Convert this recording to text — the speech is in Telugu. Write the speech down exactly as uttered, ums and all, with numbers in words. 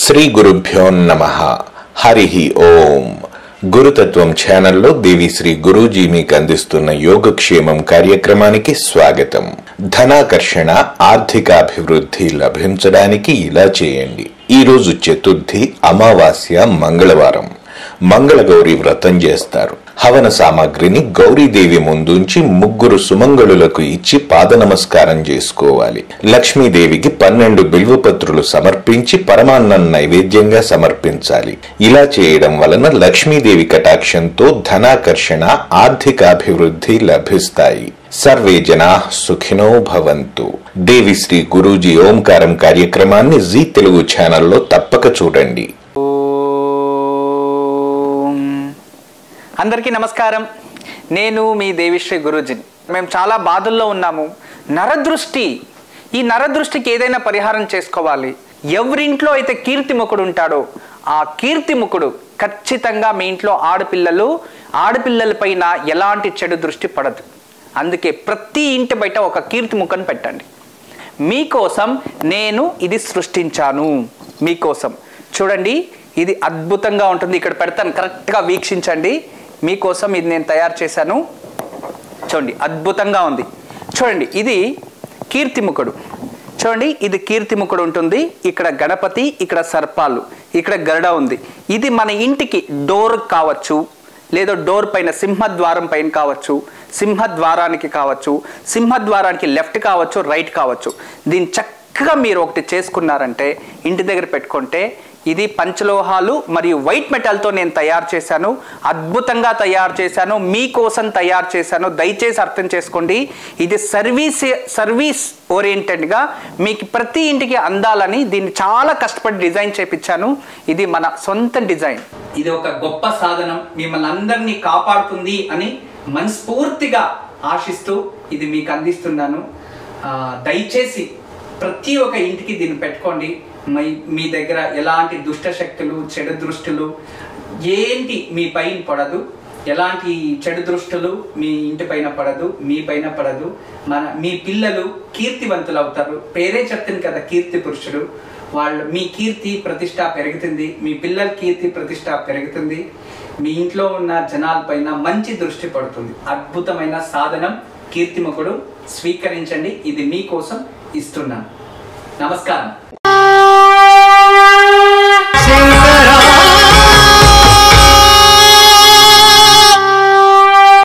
శ్రీ గురుభ్యో నమః. హరి ఓం. గురుతత్వం ఛానల్లో దేవి శ్రీ గురూజీ మీకు అందిస్తున్న యోగక్షేమం కార్యక్రమానికి స్వాగతం. ధనాకర్షణ, ఆర్థికాభివృద్ధి లభించడానికి ఇలా చేయండి. ఈ రోజు చతుర్థి, అమావాస్య, మంగళవారం. మంగళగౌరి వ్రతం చేస్తారు. హవన సామాగ్రిని గౌరీదేవి ముందుంచి ముగ్గురు సుమంగళులకు ఇచ్చి పాద నమస్కారం చేసుకోవాలి. లక్ష్మీదేవికి పన్నెండు బిల్వపత్రులు సమర్పించి పరమాన్నం నైవేద్యంగా సమర్పించాలి. ఇలా చేయడం వలన లక్ష్మీదేవి కటాక్షంతో ధనాకర్షణ, ఆర్థికాభివృద్ధి లభిస్తాయి. సర్వే జనా సుఖినో భవంతు. దేవి శ్రీ గురూజీ ఓంకారం కార్యక్రమాన్ని జీ తెలుగు ఛానల్లో తప్పక చూడండి. అందరికీ నమస్కారం. నేను మీ దేవిశ్రీ గురూజీని. మేము చాలా బాధల్లో ఉన్నాము. నరదృష్టి, ఈ నరదృష్టికి ఏదైనా పరిహారం చేసుకోవాలి. ఎవరింట్లో అయితే కీర్తిముఖుడు ఉంటాడో ఆ కీర్తిముఖుడు ఖచ్చితంగా మీ ఇంట్లో ఆడపిల్లలు ఆడపిల్లలపైన ఎలాంటి చెడు దృష్టి పడదు. అందుకే ప్రతి ఇంటి బయట ఒక కీర్తిముఖను పెట్టండి. మీకోసం నేను ఇది సృష్టించాను. మీకోసం చూడండి, ఇది అద్భుతంగా ఉంటుంది. ఇక్కడ పెడతాను, కరెక్ట్గా వీక్షించండి. మీకోసం ఇది నేను తయారు చేశాను. చూడండి, అద్భుతంగా ఉంది. చూడండి, ఇది కీర్తిముఖుడు. చూడండి, ఇది కీర్తిముఖుడు ఉంటుంది. ఇక్కడ గణపతి, ఇక్కడ సర్పాలు, ఇక్కడ గరుడ ఉంది. ఇది మన ఇంటికి డోర్ కావచ్చు, లేదా డోర్ పైన సింహద్వారం పైన కావచ్చు, సింహద్వారానికి కావచ్చు, సింహద్వారానికి లెఫ్ట్ కావచ్చు, రైట్ కావచ్చు. దీన్ని చక్కగా మీరు ఒకటి చేసుకున్నారంటే, ఇంటి దగ్గర పెట్టుకుంటే, ఇది పంచలోహాలు మరియు వైట్ మెటల్తో నేను తయారు చేశాను. అద్భుతంగా తయారు చేశాను, మీకోసం తయారు చేశాను. దయచేసి అర్థం చేసుకోండి. ఇది సర్వీస్ సర్వీస్ ఓరియంటెడ్గా మీకు ప్రతి ఇంటికి అందాలని దీన్ని చాలా కష్టపడి డిజైన్ చేయించాను. ఇది మన సొంత డిజైన్. ఇది ఒక గొప్ప సాధనం, మిమ్మల్ని అందరినీ కాపాడుతుంది అని మనస్ఫూర్తిగా ఆశిస్తూ ఇది మీకు అందిస్తున్నాను. దయచేసి ప్రతి ఒక్క ఇంటికి దీన్ని పెట్టుకోండి. మీ దగ్గర ఎలాంటి దుష్ట శక్తులు, చెడు దృష్టులు ఏంటి మీ పైన పడదు. ఎలాంటి చెడు దృష్టులు మీ ఇంటి పైన పడదు, మీ పైన పడదు. మన మీ పిల్లలు కీర్తివంతులు అవుతారు. పేరే చెప్తుంది కదా, కీర్తి పురుషుడు. వాళ్ళు మీ కీర్తి ప్రతిష్ట పెరుగుతుంది, మీ పిల్లల కీర్తి ప్రతిష్ట పెరుగుతుంది. మీ ఇంట్లో ఉన్న జనాల పైన మంచి దృష్టి పడుతుంది. అద్భుతమైన సాధనం కీర్తిముఖుడు. స్వీకరించండి. ఇది మీకోసం ఇస్తున్నాను. నమస్కారం.